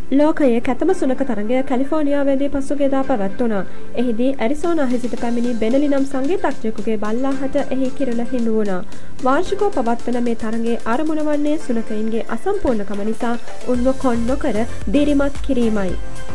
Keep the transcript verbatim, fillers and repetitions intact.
ලෝකයේ කැතම සුනක තරගය කැලිෆෝනියාවේදී පසුගියදා පැවැත්වුණා. එහිදී ඇරිසෝනාහි සිට පැමිණි බෙනලි නම් සංගීතඥයෙකුගේ බල්ලාහට එහි කිරුළ හිමි වුණා. වාර්ෂිකව පවත්වන මේ තරගයේ ආරමුණ වන්නේ සුනකයින්ගේ අසම්පූර්ණකම නිසා උන්ව කොන් නොකර දිරිමත් කිරීමයි.